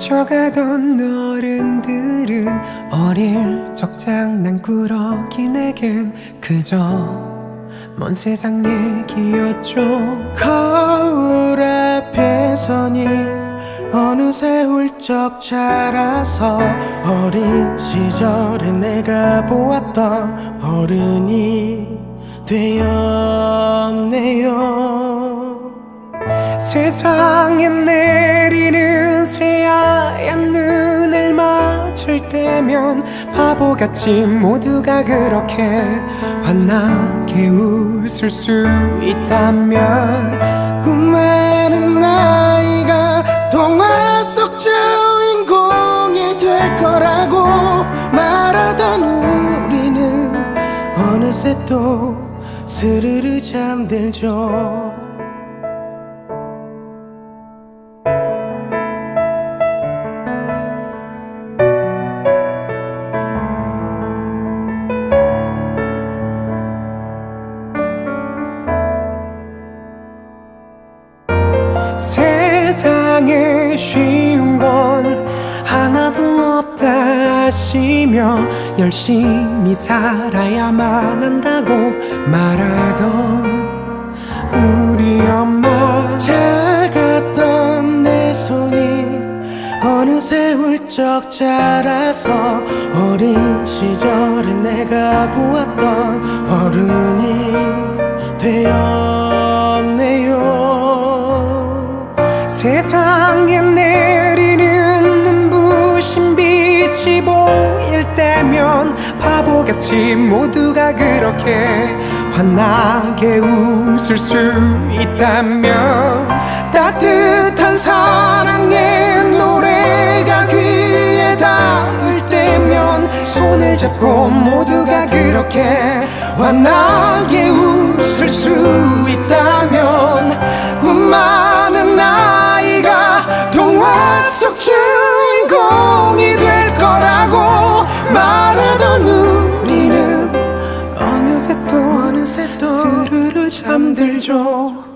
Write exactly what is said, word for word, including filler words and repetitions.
스쳐가던 어른들은 어릴 적 장난꾸러기 내겐 그저 먼 세상 얘기였죠. 거울 앞에 서니 어느새 훌쩍 자라서 어린 시절에 내가 보았던 어른이 되었네요. 세상에 내리는 새하얀 눈을 맞을 때면 바보같이 모두가 그렇게 환하게 웃을 수 있다면 꿈 많은 아이가 동화 속 주인공이 될 거라고 말하던 우리는 어느새 또 스르르 잠들죠. 세상에 쉬운 건 하나도 없다 하시며 열심히 살아야만 한다고 말하던 우리 엄마. 작았던 내 손이 어느새 훌쩍 자라서 어린 시절에 내가 보았던 어른이 되었네요. 세상에 내리는 눈부신 빛이 보일 때면 바보같이 모두가 그렇게 환하게 웃을 수 있다면 따뜻한 사랑의 노래가 귀에 닿을 때면 손을 잡고 모두가 그렇게 환하게 웃을 수 있다면 꿈 많은 아이가 동화 속 주인공이 될 거라고 말하던 우리는 어느새 또 어느새 또 스르르 잠들죠.